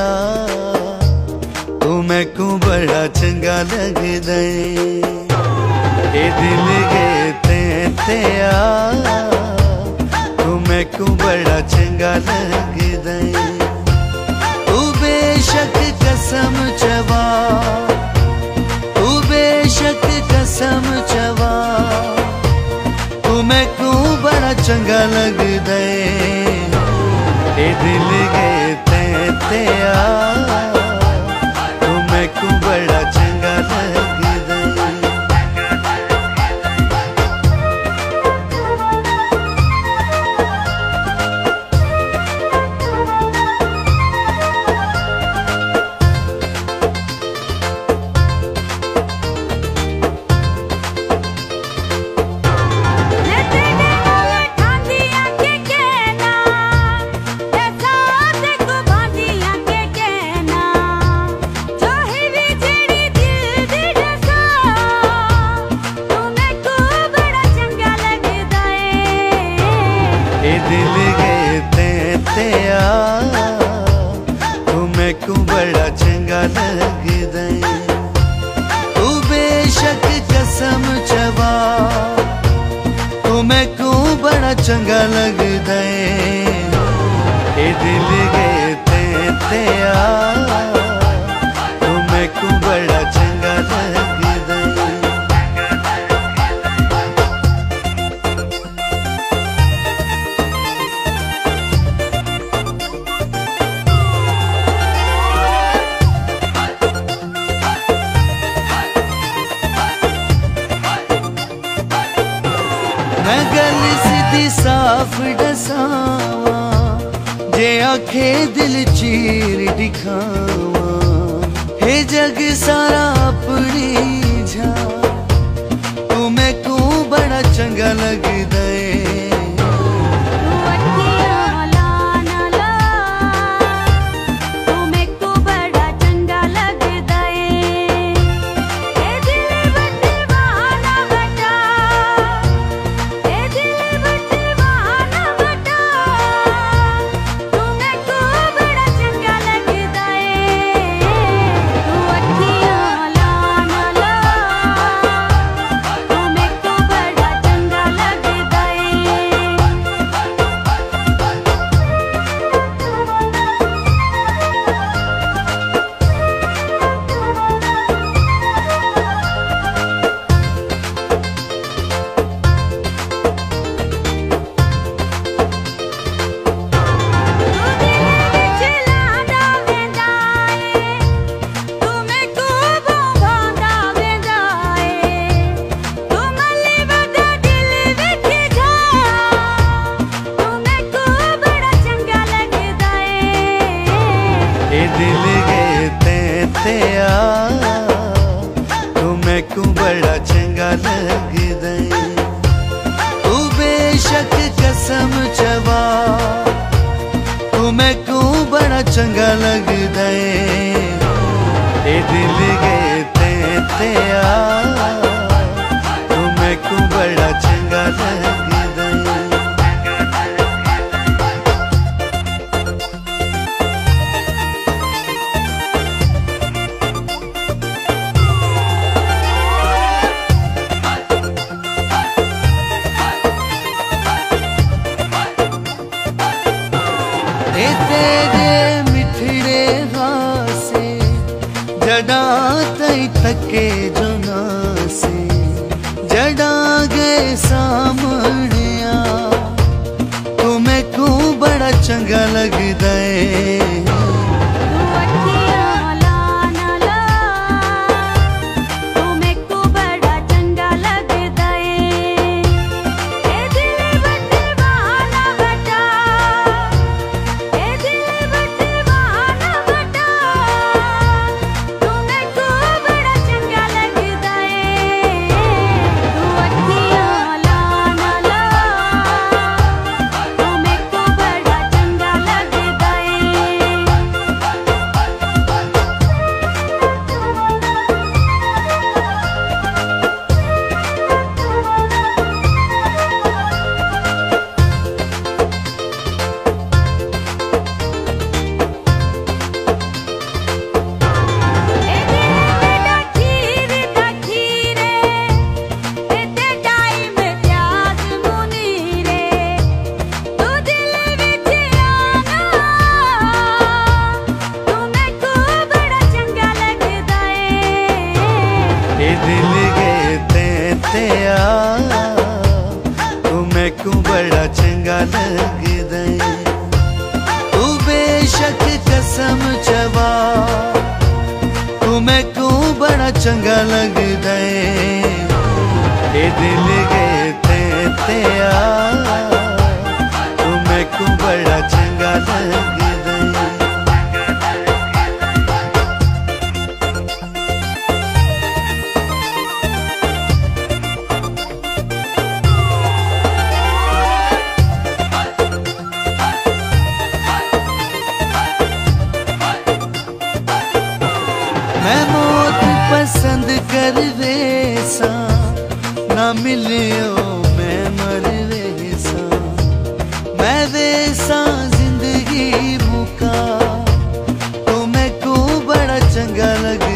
तू मैनू बड़ा चंगा लगदा ए दिल गए ते तू मैनू बड़ा चंगा लगदा तू बेशक कसम चवा, तू बेशक कसम चवा, तू मैनू बड़ा चंगा लगदा ए दिल गए ते तू मैनू बड़ा चंगा लगदा दिल गए ते तू मैनू बड़ा चंगा लगदा तू बेशक कसम चवा, तू मैनू बड़ा चंगा लगदा ए दिल गए ते तू मैनू बड़ा चंगा लगदा मैं गल सीधी साफ दसावा जे आखे दिल चीर दिखावा हे जग सारा अपनी जा तू मैनू बड़ा चंगा लगदा दिल गए ते तू मैनू बड़ा चंगा लगदा तू बेशक कसम चवा, तू मैनू बड़ा चंगा लगदा ए दिल गए ते तू मैनू बड़ा चंगा लगदा तेरे मिठड़े हासे जड़ा तई थके जो नासे जड़ा गए सामने तू मैनू बड़ा चंगा लगदा चंगा लगदा ए दिल गए ते आ तू मैकू बड़ा चंगा लगदा मैं मौत पसंद कर वेसा ना मिलियो मैं मर वेसा मैं वेसा जिंदगी मुका तो मैं को बड़ा चंगा लग